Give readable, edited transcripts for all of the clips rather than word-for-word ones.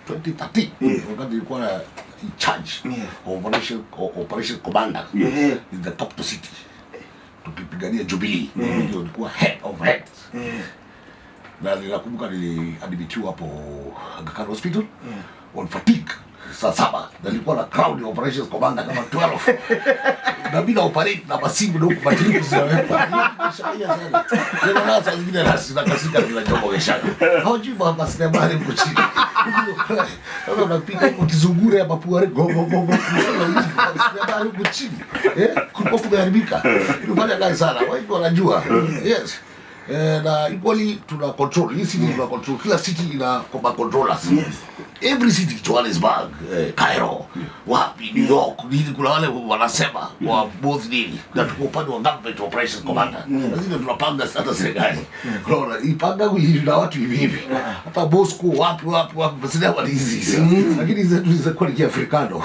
2013 wakati nilikuwa in charge operation commander in the capital city tukipigania Jubilee ndio nilikuwa head of heads na ninakumbuka niliadmitiwa hapo Aga Khan Hospital on fatigue saa 7 na nilikuwa na crowd operations commander kama 12 na bila operate na basimu na kubatili zinawekwa ndio na sasa zingine rasi na kasika bila jomo keshana haujibu basi na bali mkuchini ndio unapika ukizungura hapa puare go na bali mkuchini kulikuwa kumeharibika ndio gani sana wao wanajua yes na equally tuna control hii city tuna control kila city ina controllers every city Johannesburg Cairo wapi New York nini kuna wale wanasema wa both nini na tuko upande wa government operations commander lazima tunapanga hata serikali unaona ipanga hivi na watu hivi hata Bosco wapi basi ndio hizi lakini zetu za kwa Kiafrikano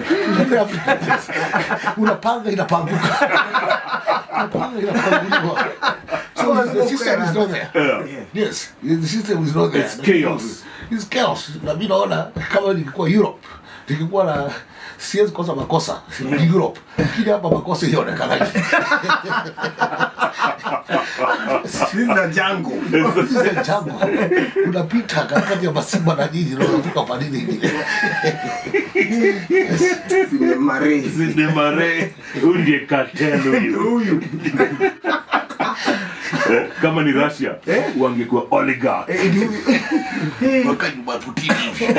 unapanga inapanguka so the system is not there. Yes, the system is not there. It's chaos. It's chaos. Na mimi naona kama nilikuwa Europe, nilikuwa na siwezi kosa makosa Europe. Kile hapa makosa yaonekana. This is the jungle. This is the jungle. Unapita katikati ya masimba na nini na unatoka kwa nini ingine. Sinemare. Ndiye cartel huyu. Kama ni Russia wangekuwa oligarch wakati wa Putin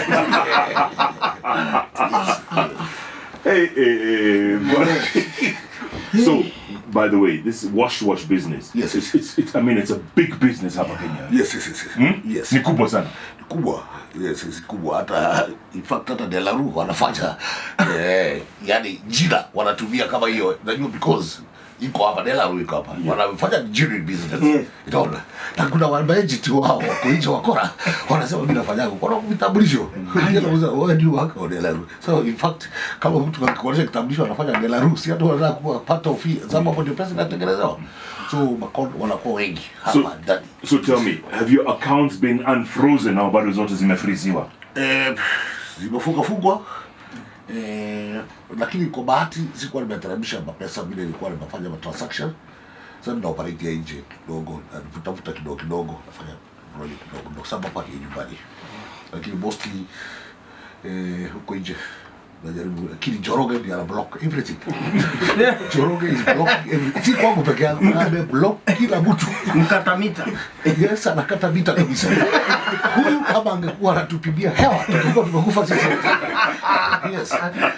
so by the way this wash business yes it's I mean it's a big business hapa Kenya yes ni kubwa sana yes kubwa hata in fact hata Delaru wanafanya yani jina wanatumia kama hiyo najua because iko hapa Delaru iko hapa wanafanya jewelry business itaona na kuna wabaji wao wako nje wakora wanasema mimi nafanya kwa vitambulisho wewe ndio wako Delaru so in fact kama mtu akikuonyesha kitambulisho anafanya Delaru si hata wanataka kuwa part of it sababu ndio pesa inatengenezwa so makondo wanakuwa wengi hapa ndani so tell me have your accounts been unfrozen au bado zote zimefriziwa zimefungwa lakini kwa bahati sikuwa nimetarajisha mapesa vile nilikuwa nimefanya transaction sasa ndio operate nje kidogo nitafuta kidogo nafanya project kidogo sababu hapa ni nyumbani lakini mostly huko nje najaribu lakini Joroge ndio ana block everything Joroge is blocking everything si kwangu peke yangu ame block kila mtu mkatamita yes anakata mita kabisa huyu kama angekuwa anatupibia hewa tungekuwa tumekufa sisi yes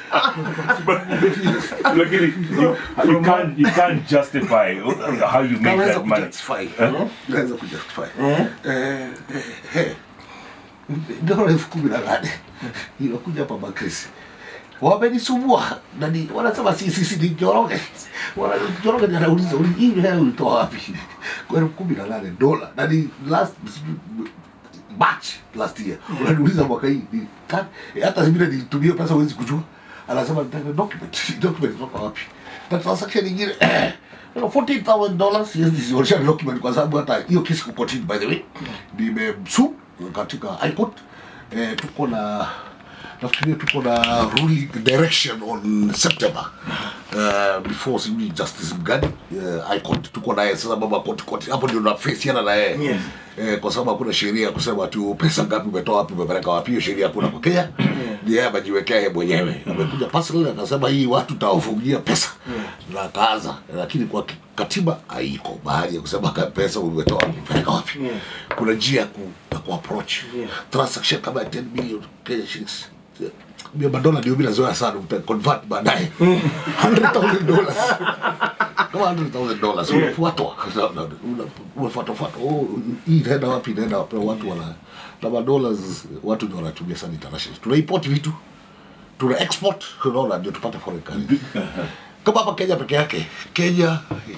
lakini you can't justify how you make that money naweza kujustify ndio $10,000 inakuja hapa Bakris wamenisumbua nani wanasema sisi ni Joroge Joroge ndio anauliza hii leo ulitoa wapi kwa $10,000 nani last year unaniuliza mwaka hii hata vile nilitumia pesa huwezi kujua anasema nataka document kutoka wapi na transaction nyingine $14,000 yes original document kwa sababu hata hiyo kesi kukotini by the way nimemsu katika high court tuko na nafikiri tuko na ruling direction on September before civil justice mgani high court tuko na sasa baba court hapo ndio na face yana na yeye kwa sababu hakuna sheria kusema tu pesa ngapi umetoa wapi umepeleka wapi hiyo sheria hakuna kwa Kenya ni yeye amejiwekea yeye mwenyewe amekuja personally akasema hii watu tawafungia pesa na kaza lakini kwa katiba haiko bahari ya kusema pesa umetoa umepeleka wapi kuna njia ya ku approach transaction kama 10 million Kenya shillings $100 ndio bila zoea sana convert baadaye $100,000 kama $100,000 unafuata hii inaenda wapi inaenda wapi watu wana na dollars watu ndio wanatumia sana international tuna import vitu tuna export unaona ndio tupate foreign currency kama hapa Kenya peke yake Kenya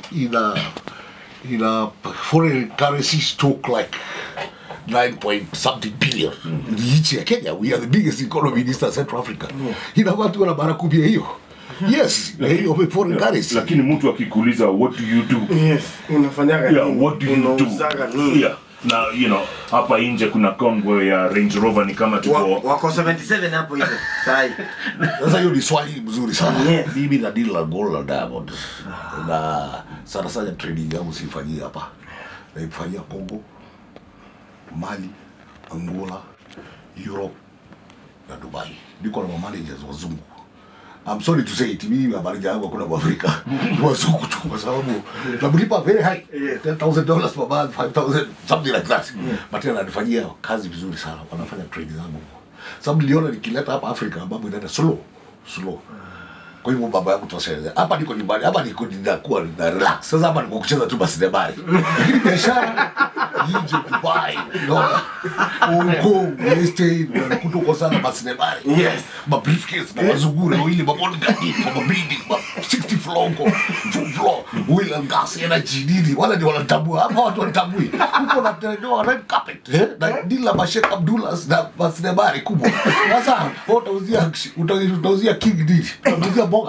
ina foreign currency stock like 9.something billion nchi ya Kenya we are the biggest economy in East Central Africa ina watu wana bara kubia hiyo yes hiyo foreign currency lakini mtu akikuuliza what do you do yes unafanyaga what do you do Na you know, hapa nje kuna convoy ya Range Rover ni kama tuko wako 77 hapo hizo. Sai. Sasa hiyo ni swali mzuri sana. Yes. Mimi na deal la gold la diamond. Na sana trading yangu sifanyia hapa. Naifanyia Congo, Mali, Angola, Europe na Dubai. Niko na managers wazungu. I'm sorry to say it, mimi manager yangu kuna Afrika. Wazungu tu kwa sababu tunamlipa very high. $10,000 per month, 5,000, something like that. But tena anafanyia kazi vizuri sana. Wanafanya trading yangu. Sababu niliona nikileta hapa Afrika mambo inaenda slow. Kwa hivyo baba yangu tosheleza. Hapa niko nyumbani, hapa niko ninakuwa na relax. Sasa hapa niko kucheza tu basi debari. Lakini biashara nje Dubai, dola. Ungo, stay kutoka sana basi debari. Yes. Ma briefcase, ma wazungure, wili, ma bodyguard, ma building, ma 60 floor, full floor, wheel and gas, energy, nini. Wala ni wanatambua, hapa watu wanatambui. Huko na tendoa red carpet. Na dila Mashek Abdullahs na basi debari kubwa. Sasa, utauzia king nini? Utauzia boga.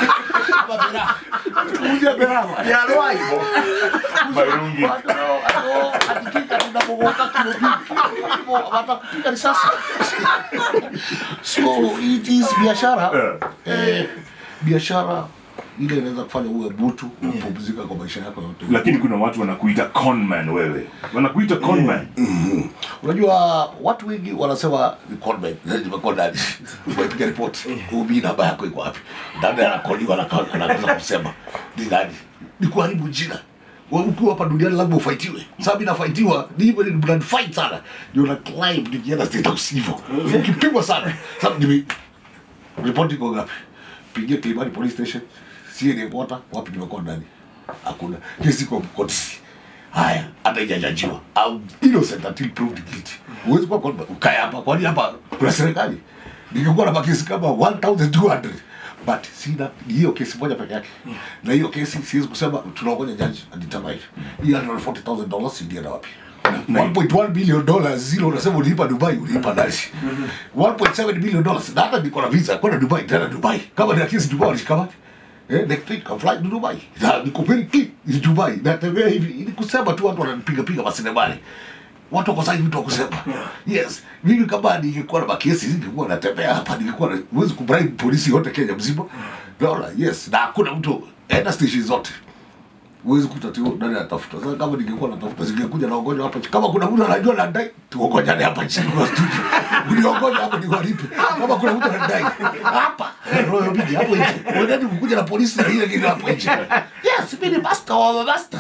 Utauzia berawa. Ya loi. Bairungi. Atikika tunapogoka kilo watakupiga risasi. So it is biashara. Biashara ile inaweza kufanya uwe butu, upumzika kwa maisha yako yote. Lakini kuna watu wanakuita conman wewe. Wanakuita conman. Unajua watu wengi wanasema ni conman. Nimekuwa ndani. Umepiga report. Ubi namba yako iko wapi? Ndani anakoliwa anaanza kusema ni nani? Ni kuharibu jina. Ukiwa hapa duniani lazima ufightiwe. Sababu inafightiwa ni hivyo, ni blood fight sana. Ndio na climb nikienda state house hivyo. Ukipigwa sana. Sababu ni report iko ngapi? Pigia Kilimani police station. CNN quarter, wapi nimekuwa ndani? Hakuna. Kesi kwa kotisi. Haya, hata ijajajiwa. I'm innocent until proved guilty. Huwezi kwa ukaya hapa, kwani hapa kuna serikali. Ningekuwa na makesi kama 1200. But sina hiyo kesi moja peke yake. Na hiyo kesi siwezi kusema tunaongoja judge adetermine. Hiyo $140,000 ndio na wapi? $1.1 billion zilo unasema ulipa Dubai, ulipa ndani. $1.7 billion na hata niko na visa kwenda Dubai, tena Dubai. Kama ni kesi Dubai walishikamata. Next week I'm flying to Dubai. Na niko very clean in Dubai. Natembea hivi ili kusema tu watu wananipiga basi nebali. Watu wako sasa vitu kusema. Yes, mimi kama ningekuwa na makesi ningekuwa natembea hapa, ningekuwa huwezi kubribe polisi yote Kenya mzima. Dola, yes. Na hakuna mtu enda station zote. Huwezi kutatua nani atafuta. Sasa kama ningekuwa natafuta singekuja naongoja hapa. Kama kuna mtu anajua nadai, tuongojane hapa chini kwa studio. Uniongoja hapa niwalipe. Kama kuna mtu anadai hapa, roho bidi hapo nje. Wewe kukuja na polisi na ile kitu hapo nje. Yes, mimi ni master wa master.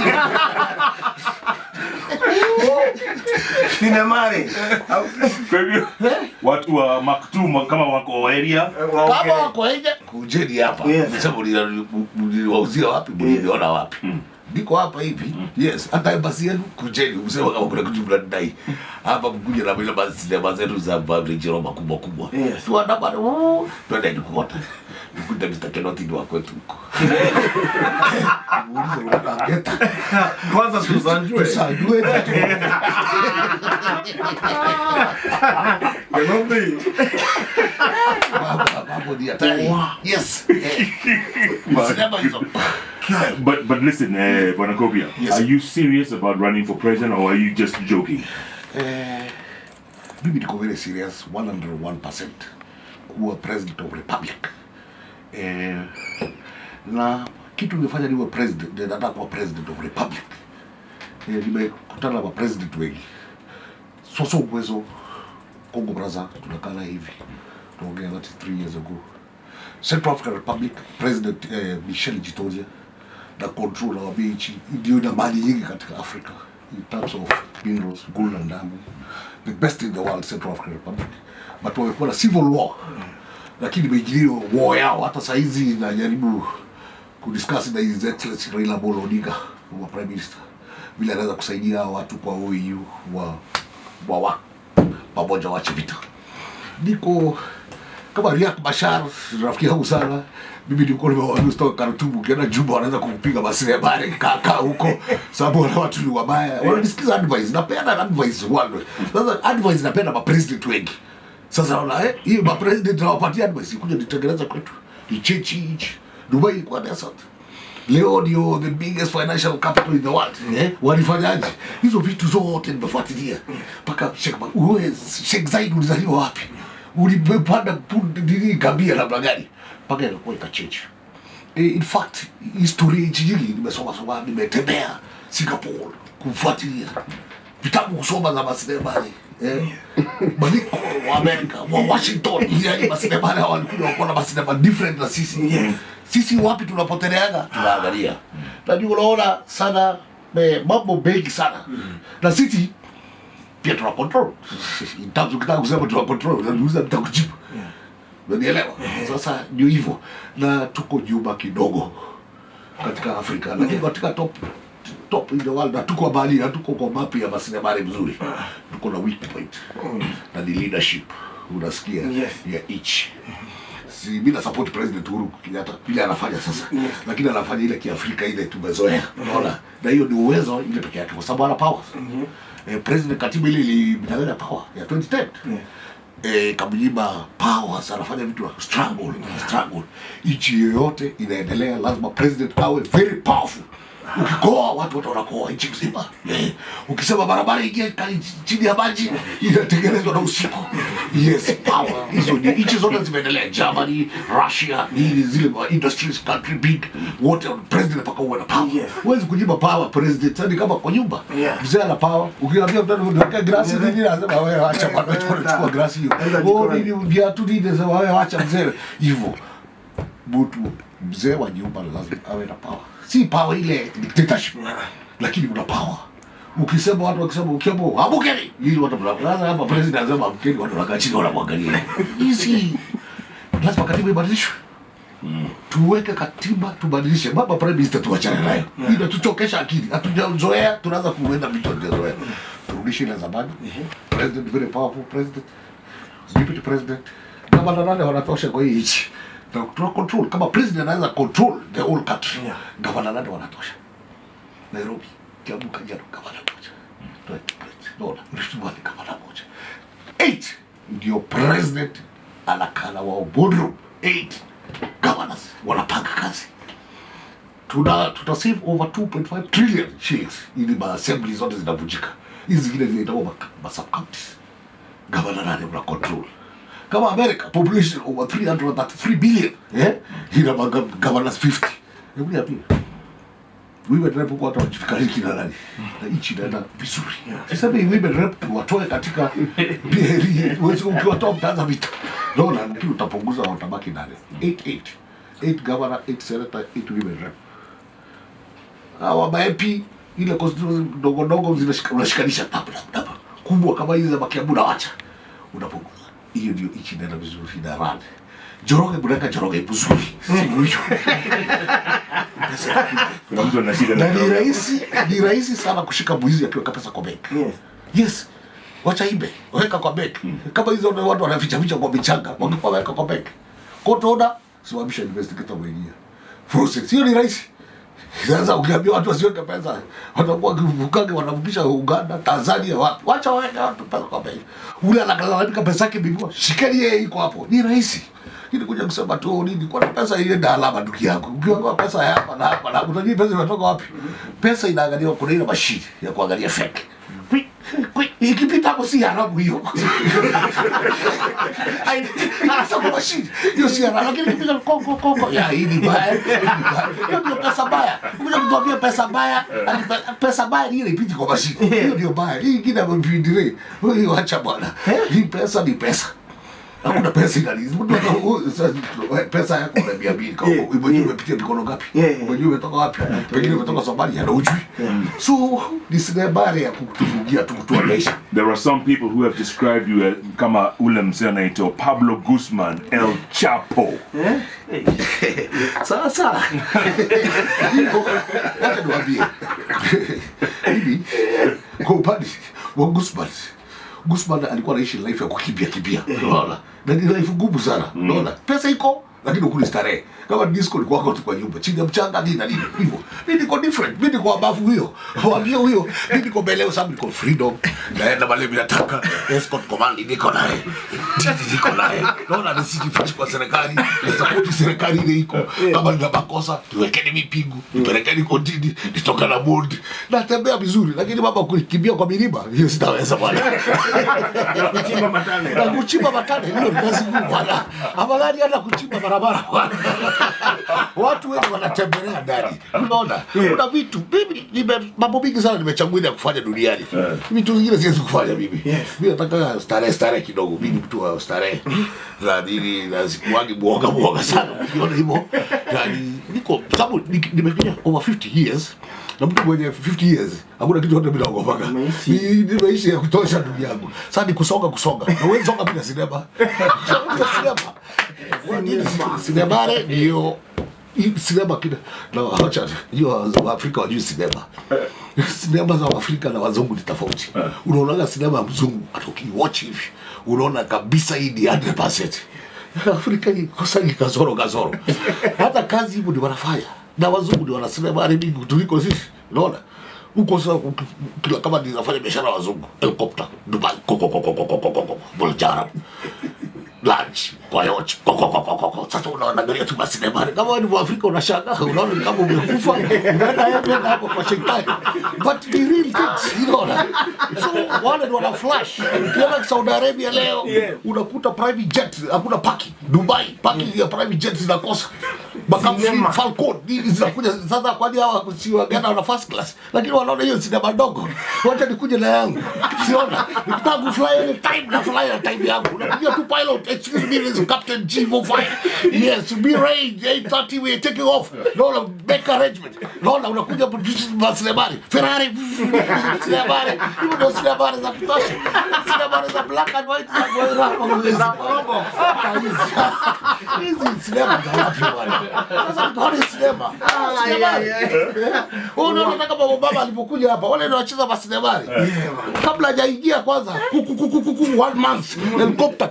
Sinemare. Kwa hivyo watu wa Maktoum kama wako area, kama wako nje kujeni hapa. Nisema uliwauzia wapi? Mliona wapi? Niko hapa hivi. Yes, hata embassy yenu kujeni. Msema kama kuna kitu mnadai. Hapa mkuja na bila basi ya mazetu za Range Rover kubwa. Yes. Tuandamane. Twende kuota. Nikuta Mr. Kenoti ni wako tu huko. Muulize unataka Kwanza tusanjue. Tusanjue. Ngombe. Baba dia tani. Yes. Sinema hizo. but listen, Bwana Kobia, Yes. are you serious about running for president or are you just joking? Mimi niko very serious 101% kuwa president of republic. Na kitu nimefanya niwe president, nataka kuwa president of republic. Nimekutana na president wengi. Soso uwezo Congo Brazza tunakala hivi. Tuongea that 3 years ago. Central African Republic President Michel Jitoja na controller wa BH ndio na mali nyingi katika Africa in terms of minerals, gold and diamond, the best in the world, Central African Republic. But wamekuwa na civil war, lakini beijilio war yao hata saizi najaribu kudiscuss na His Excellency Raila Amolo Odinga wa Prime Minister bila anaweza kusaidia watu kwa OAU wa pamoja wache vita. Niko kama Riek Machar, rafiki yangu sana. Mimi nilikuwa nimewaambia stoka Khartoum ukienda Juba wanaweza kukupiga basi ya bare kaka huko sababu wale watu ni wabaya. Wananisikiza advice, napenda advice wale. Sasa advice napenda ma president wengi. Sasa wala hii ma president nawapatia advice kuja nitengeneza kwetu. Ni chechi Dubai kwa desert. leo ndio the biggest financial capital in the world. Walifanyaje? Hizo vitu zote nimefuatilia. Mpaka Sheikh Zayed ulizaliwa wapi? Ulipanda nini Gambia namna gani? Mpaka ilikuwa ikachange. In fact, history nchi nyingi nimesoma, nimetembea Singapore kufuatilia. Vitabu kusoma za masinema Maniko wa Amerika, wa Washington, ili masinema hao walikuja wakaona masinema different na sisi. Sisi wapi tunapoteleaga? Tunaangalia. Najua unaona sana mambo mengi sana. Na sisi pia tuna control. Itabu ukitaka kusema tuna control, unaweza nitakujibu. Unanielewa? Sasa ndio hivyo. Na tuko nyuma kidogo katika Afrika. Lakini katika top in the world, na tuko bali, tuko kwa mapi ya masinema mzuri. Tuko na weak point. Na the leadership. Unasikia ya each. Si bila support President Uhuru Kenyatta bila anafanya sasa. Lakini anafanya ile kiafrika ile tumezoea. Unaona? Na hiyo ni uwezo ile pekee yake kwa sababu ana power. President katiba ile ilimnyang'anya power ya 2010. Kabla power anafanya vitu wa struggle. Nchi yoyote inaendelea lazima president awe very powerful. Ukikoa watu wanakoa nchi mzima. Ukisema barabara ingie chini ya maji inatengenezwa na usiku. Yes, power. Hizo ni nchi zote zimeendelea, Germany, Russia, ni zile industries country big, wote president paka uwe na power. Huwezi kujiba power president hadi kama kwa nyumba. Mzee ana power. Ukiambia mtu unataka grasi nini lazima wewe acha kwa chukua grasi hiyo. Wewe nini viatu nini sasa wewe acha mzee hivyo. Mtu mzee wa nyumba lazima awe na power. Si power ile dictatorship, lakini una power. Ukisema watu wakisema ukiambo amukeni, hili watu mnaanza hapa president anasema amukeni, watu wanakaa chini wanamwangalia. Hizi lazima katiba ibadilishwe. Tuweke katiba tubadilishe. Baba prime minister tuachane nayo. Ndio tuchokesha akili. Hatujazoea, tunaanza kuenda vitu tunazoea. Turudishe ile zamani. President very powerful president. Deputy president. Kama nani wanatosha kwa hii nchi. Tuna control. Kama president anaweza control the whole country. Governor nani wanatosha. Nairobi, Kiambu, Kajiado, governor moja. Nona, Rishimani governor moja. 8 ndio president anakana wa boardroom. 8 governors wanapanga kazi. Tuta save over 2.5 trillion shillings ili assembly zote zinavunjika. Hizi zingine zinaitwa sub counties. Governor nani una control. Kama America, population over 333 billion. Hina governors 50. Hebu niambie. Women rep kwa watu wajifikariki na nani? Na nchi inaenda vizuri. Sasa women rep watoe katika BRI, wewe ukiwatoa mtaanza vita. Naona lakini utapunguza watabaki nani? 8 governor, 8 senator, 8 women rep. Hawa MP ile constituency ndogo zinashikanisha tapa. Kubwa kama hizi za Makiambu na wacha. Unapunguza. Hiyo ndio nchi inaenda vizuri na rani. Joroge buraka Joroge vizuri. Na ni rahisi sana kushika mwizi akiweka pesa kwa benki. Yes. Wacha ibe, weka kwa benki. Kama hizo ndio watu wanaficha kwa michanga, wangekuwa weka kwa benki. Kotoda, simamisha investigator mwenyewe. Process hiyo ni rahisi. Sasa ukiambia watu wasiweke pesa, watakuwa kivukage wanavukisha Uganda, Tanzania wapi. Wacha waweke watu pesa kwa benki. Ule anakalalamika pesa yake bibua, shikeni yeye iko hapo. Ni rahisi. Ili kuja kusema tu nini kwa pesa ile ndio alama ndugu yako. Ukiwa pesa hapa na hapa na utajui pesa inatoka wapi. Pesa inaangaliwa kuna ile mashine ya kuangalia fake. Ikipita hapo si haramu hiyo. Sasa mashine hiyo si haramu lakini ikipita koko ya hii ni baya. Hiyo pesa baya. Ukija kutuambia pesa baya ni ile ipiti kwa mashine. Hiyo ndio baya. Hii ingine mpindire. Wewe acha bwana. Hii pesa ni pesa. Hakuna pesa inalizi. Pesa yako na 200 kwa hiyo umepitia mikono ngapi? Unajua umetoka wapi? Pengine umetoka Somalia na ujui. So this is habari ya kutufungia tukutuanisha. There are some people who have described you kama ule mzee anaitwa Pablo Guzman El Chapo. Sasa. Acha niwaambie. Hivi kwa upande wa Guzman alikuwa anaishi life ya kukimbia. Unaona? Na ni life ngumu sana. Unaona? Pesa iko lakini ukuli starehe. Kama disco ilikuwa kwa tu kwa nyumba chini ya mchanga nini na nini hivyo. Mimi niko different, mimi niko above huyo. Waambie huyo, mimi niko mbele sababu niko freedom. Naenda pale bila nataka escort command niko naye. Niko naye. Naona nisijifiche kwa serikali, support serikali ile iko. Kama nina makosa, tuwekeni mipigo, tupelekeni kotini, nitoka na board. Natembea vizuri, lakini baba kukimbia kwa milima, hiyo sitaweza bwana. Kuchimba matane. Na kuchimba matane hiyo ni kazi ngumu bwana. Afadhali hata kuchimba barabara bwana. Watu wengi wanatembelea ndani. Unaona? Kuna vitu mimi mambo mingi sana nimechagua kufanya duniani. Vitu vingine siwezi kufanya mimi. Mimi nataka starehe kidogo. Mimi mtu wa starehe. Radili na sikuagi muoga sana. Ukiona hivyo. Yani niko sababu nimefanya over 50 years. Na mtu mwenye 50 years hakuna kitu chochote bila kuogopa. Nimeishi ya kutosha ndugu yangu. Sasa ni kusonga. Na wewe songa bila sinema. Sinema ndio sinema kile na acha hiyo Afrika wajui sinema. Sinema za Afrika na wazungu ni tofauti. Unaona sinema ya mzungu atokiwatch hivi unaona kabisa hii ni 100%. Afrika ni kosa ni kazoro. Hata kazi hiyo ndio wanafanya. Na wazungu ndio wanasema bali mingi tuliko sisi. Unaona? Huko sasa kama ninafanya biashara wazungu, helicopter, Dubai, Bulgaria. Lunch, kwa yote, sasa unaangalia tu basi na bari. Kama ni Afrika unashangaa, unaona kama umekufa, unaenda hapo kwa shetani. But the real things, you know. So wana flash. Ukiona Saudi Arabia leo, unakuta private jet, hakuna parking. Dubai, parking ya private jet zinakosa. Baka Falcon, hizi zinakuja sasa kwa nini hawa kusiwa gana na first class. Lakini wanaona hiyo sinema ndogo. Wacha nikuje na yangu. Siona, nikitaka fly any time na fly na time yangu. Unapigia tu pilot, excuse me, this is Captain G45. Yes, be ready, 8:30 we are taking off. No, make arrangement. No, unakuja sinema Ferrari. Sinema. Hiyo ndio sinema za kutosha. Sinema za black and white za robo. Hizi sinema za wapi bwana? Sasa ndio sinema. Unaona kama Obama alipokuja hapa, wale ndio wacheza masinema. Kabla hajaingia kwanza, 1 month helicopter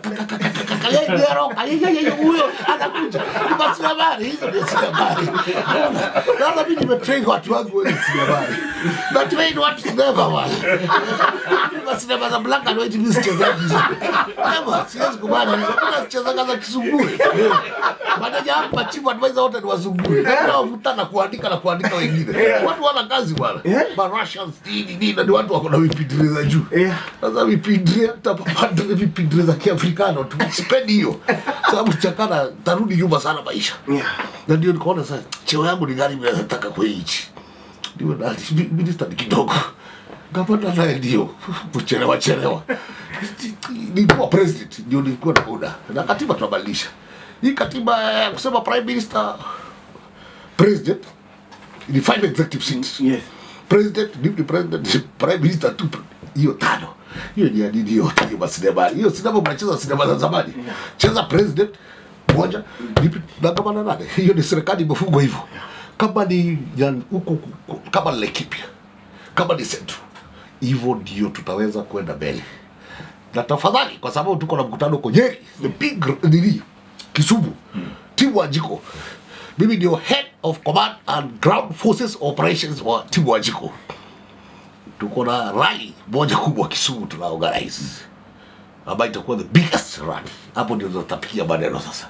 huyo anakuja. Basi habari hizo ndio habari. Sasa mimi nimetrain watu wangu wengi habari. Na train watu sinema bwana. Basi sinema za black and white mimi sichezaji hizo. Kama siwezi kubana, ninacheza kaza kisumbue. Baada ya hapo chief advisor wote ni wazungu. Ndio wavuta na kuandika wengine. Watu wana kazi bwana. Ba Russians ni watu wako na vipindire za juu. Sasa vipindire tapapanda vipindire za Kiafrikano tu. Sipendi hiyo. Sababu chakana tarudi nyuma sana maisha. Na ndio nikaona sasa cheo yangu ni gani mimi nataka kwa hichi. Ndio na minister kidogo. Gavana naye ndio kuchelewa. Nilikuwa president ndio nilikuwa na oda. Na katiba tunabadilisha. Hii katiba kusema prime minister president ni 5 executive seats. Yes. President, deputy president, prime minister tu hiyo 5. Hiyo ni hadi hiyo sinema. Hiyo sinema mnacheza sinema za zamani. Cheza president moja, deputy na gavana nane. Hiyo ni serikali imefungwa hivyo. Kama ni huko kama Laikipia. Kama ni Central. Hivyo ndio tutaweza kwenda mbele. Na tafadhali kwa sababu tuko na mkutano huko Nyeri, the big rally Kisumu. Timu Wanjiko. Mimi ndio head of command and ground forces operations wa Timu Wanjiko. Tuko na rally moja kubwa Kisumu tunaorganize. Ambayo itakuwa the biggest rally. Hapo ndio tutapikia maneno sasa.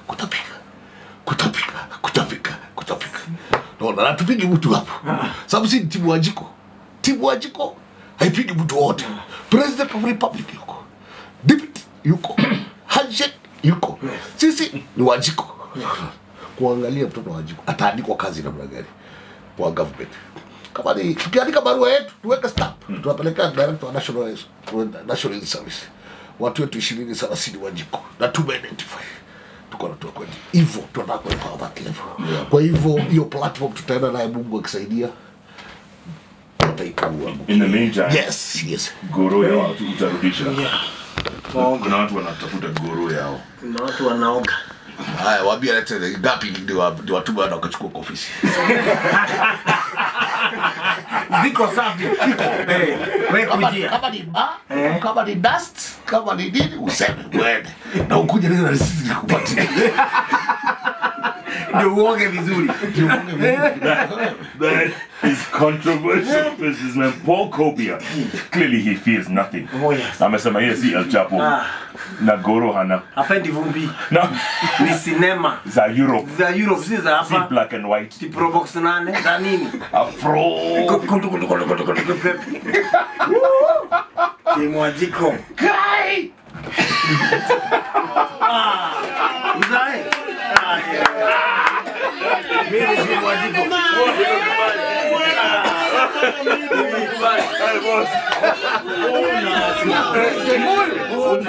Kutapika. Na tupige mtu hapo. Sababu si Timu Wanjiko. Timu Wanjiko haipigi mtu wote. President of Republic yuko. Deputy yuko. Handshake yuko. Sisi ni Wanjiko. Kuangalia mtoto wa Wanjiko ataandikwa kazi namna gani kwa government. Kama ni tukiandika barua yetu tuweke stamp, tunapeleka director wa national service. Watu wetu 20-30 Wanjiko na tume-identify. Tuko na tu kwenda. Hivyo tunataka kwa that level. Kwa hivyo hiyo platform tutaenda naye Mungu akisaidia. In the meantime, yes. Goro ya watu utarudisha. Kuna watu wanatafuta goro yao. Kuna watu wanaoga. Haya, waambie lete ngapi ndio watu bwana wakachukua kwa ofisi. Ziko safi. Wewe kujia. Kama ni dust, kama ni nini useme uende. Na ukuje ndio na sisi kupatia. Ndio uoge vizuri. That is controversial businessman Paul Kobia. Clearly he fears nothing. Oh yes. Amesema yeye si El Chapo. Na Goro hana. Hapendi vumbi. No. Ni cinema. Za Europe. Za Europe si za Si hapa. black and white. Ti Probox 8 za nini? Afro. Kimwajiko. Kai. Uzae. Mimi si mwajiko.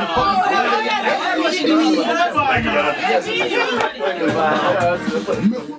Oh, no.